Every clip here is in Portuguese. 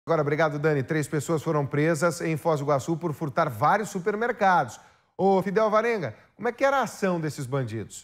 Agora, obrigado, Dani. 3 pessoas foram presas em Foz do Iguaçu por furtar vários supermercados. Ô, Fidel Varenga, como é que era a ação desses bandidos?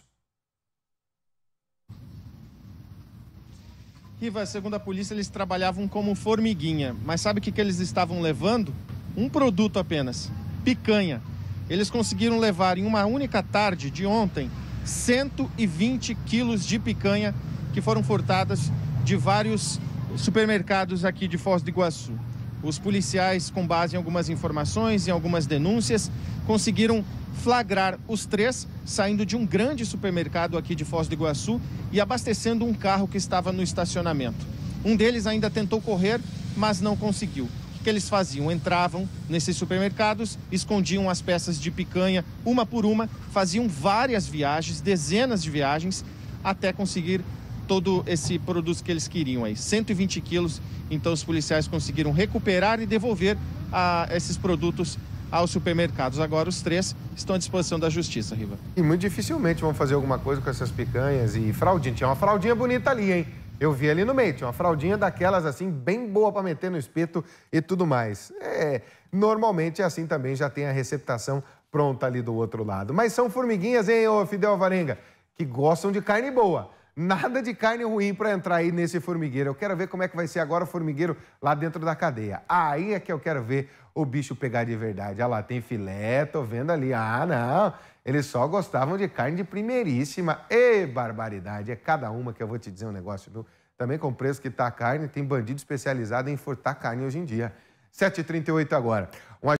Riva, segundo a polícia, eles trabalhavam como formiguinha. Mas sabe o que eles estavam levando? Um produto apenas, picanha. Eles conseguiram levar em uma única tarde de ontem 120 quilos de picanha que foram furtadas de vários supermercados aqui de Foz do Iguaçu. Os policiais, com base em algumas informações e algumas denúncias, conseguiram flagrar os 3 saindo de um grande supermercado aqui de Foz do Iguaçu e abastecendo um carro que estava no estacionamento. Um deles ainda tentou correr, mas não conseguiu. O que eles faziam? Entravam nesses supermercados, escondiam as peças de picanha uma por uma, faziam várias viagens, dezenas de viagens, até conseguir todo esse produto que eles queriam aí, 120 quilos. Então os policiais conseguiram recuperar e devolver esses produtos aos supermercados. Agora os 3 estão à disposição da justiça, Riva. E muito dificilmente vão fazer alguma coisa com essas picanhas e fraldinha. Tinha uma fraldinha bonita ali, hein? Eu vi ali no meio, tinha uma fraldinha daquelas assim, bem boa para meter no espeto e tudo mais. Normalmente assim também já tem a receptação pronta ali do outro lado. Mas são formiguinhas, hein, ô Fidel Varenga, que gostam de carne boa. Nada de carne ruim para entrar aí nesse formigueiro. Eu quero ver como é que vai ser agora o formigueiro lá dentro da cadeia. Aí é que eu quero ver o bicho pegar de verdade. Ah lá, tem filé, tô vendo ali. Ah, não, eles só gostavam de carne de primeiríssima. Ê, barbaridade, é cada uma que eu vou te dizer um negócio, viu? Também com o preço que tá a carne, tem bandido especializado em furtar carne hoje em dia. 7h38 agora.